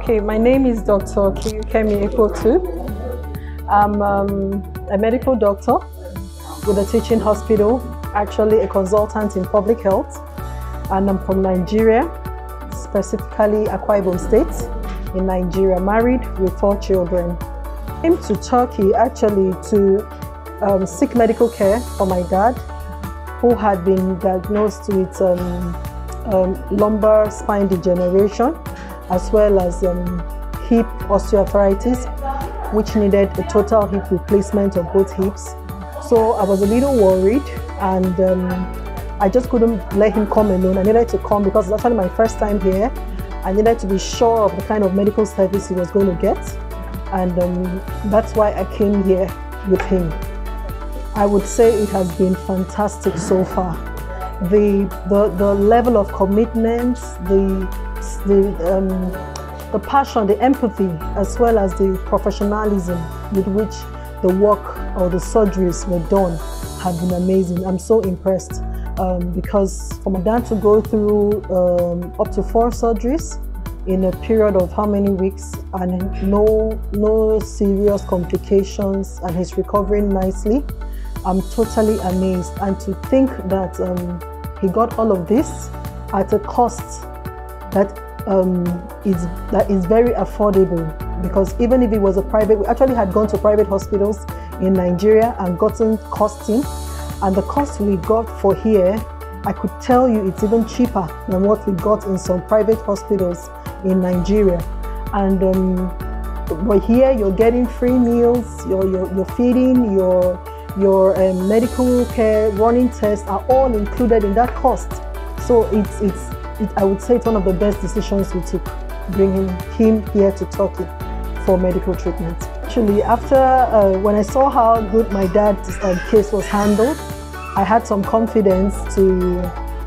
Okay, my name is Dr. Keyukemi. I'm a medical doctor with a teaching hospital, actually a consultant in public health, and I'm from Nigeria, specifically Akwa Ibom State in Nigeria, married with 4 children. I came to Turkey actually to seek medical care for my dad, who had been diagnosed with lumbar spine degeneration, as well as hip osteoarthritis, which needed a total hip replacement of both hips. So I was a little worried, and I just couldn't let him come alone. I needed to come because it's actually my first time here. I needed to be sure of the kind of medical service he was going to get, and that's why I came here with him. I would say it has been fantastic so far. The level of commitment, the passion, the empathy, as well as the professionalism with which the work or the surgeries were done have been amazing. I'm so impressed because for my dad to go through up to 4 surgeries in a period of how many weeks, and no serious complications, and he's recovering nicely, I'm totally amazed. And to think that he got all of this at a cost that is very affordable, because even if it was a private, we actually had gone to private hospitals in Nigeria and gotten costing, and the cost we got for here, I could tell you it's even cheaper than what we got in some private hospitals in Nigeria. And but here you're getting free meals, you're feeding, your medical care, running tests are all included in that cost. So I would say it's one of the best decisions we took, bringing him here to Turkey for medical treatment. Actually, after when I saw how good my dad's case was handled, I had some confidence to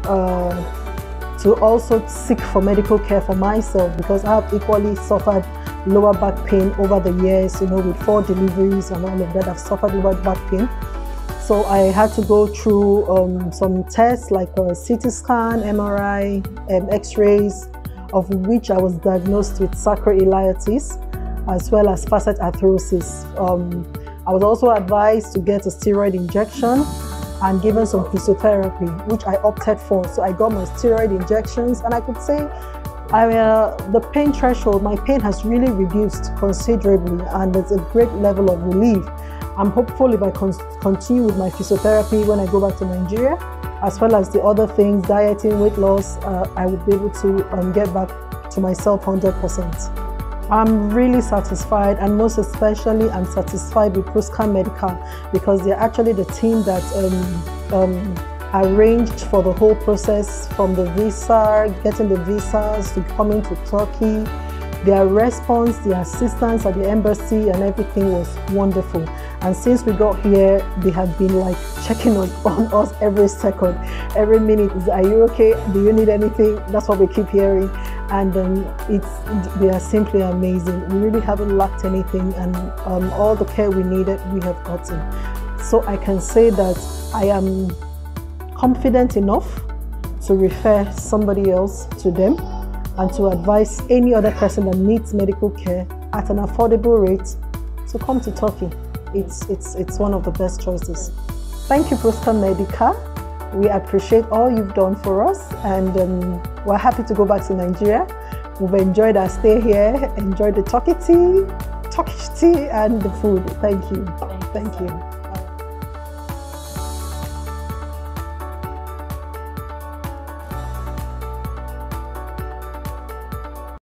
also seek for medical care for myself, because I have equally suffered lower back pain over the years, with 4 deliveries and all of that. I've suffered lower back pain. So I had to go through some tests like a CT scan, MRI, X-rays, of which I was diagnosed with sacroiliitis, as well as facet arthrosis. I was also advised to get a steroid injection and given some physiotherapy, which I opted for. So I got my steroid injections, and I could say the pain threshold, my pain has really reduced considerably, and there's a great level of relief. I'm hopeful if I continue with my physiotherapy when I go back to Nigeria, as well as the other things, dieting, weight loss, I would be able to get back to myself 100%. I'm really satisfied, and most especially I'm satisfied with Prusa Medica, because they're actually the team that arranged for the whole process, from the visa, getting the visas, to coming to Turkey. Their response, the assistance at the embassy and everything was wonderful. And since we got here, they have been like checking on us every second, every minute. Are you okay? Do you need anything? That's what we keep hearing. And they are simply amazing. We really haven't lacked anything, and all the care we needed, we have gotten. So I can say that I am confident enough to refer somebody else to them, and to advise any other person that needs medical care at an affordable rate to come to Turkey. It's one of the best choices. Thank you, Prusa Medica. We appreciate all you've done for us, and we're happy to go back to Nigeria. We've enjoyed our stay here, enjoyed the Turkish tea and the food. Thank you. Thank you.